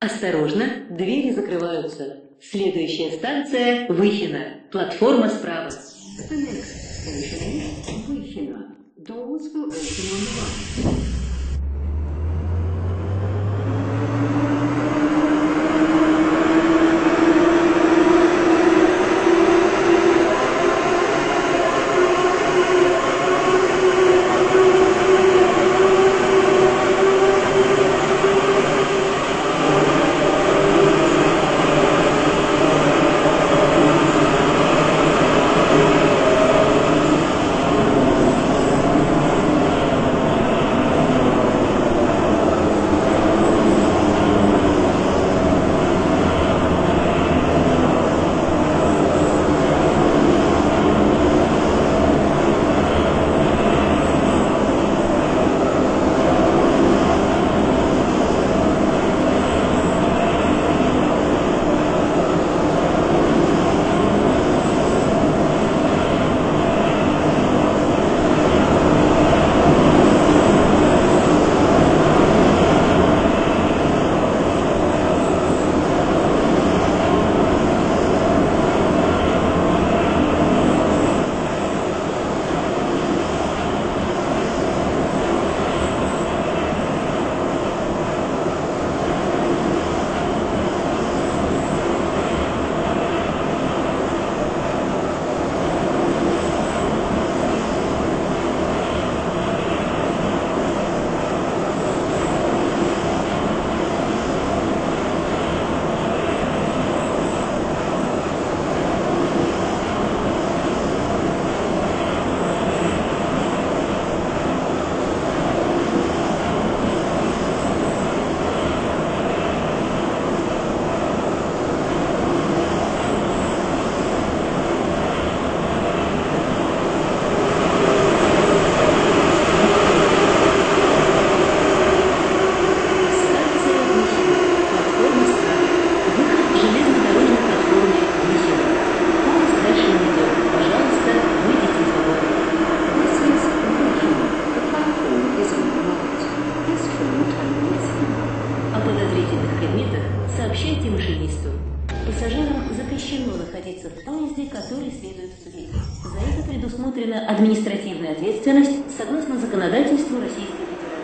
Осторожно, двери закрываются. Следующая станция Выхино. Платформа справа. The next station is Выхино. Doors will open on the right. Сообщайте машинисту. Пассажирам запрещено находиться в поезде, который следует в Тверь. За это предусмотрена административная ответственность согласно законодательству Российской Федерации.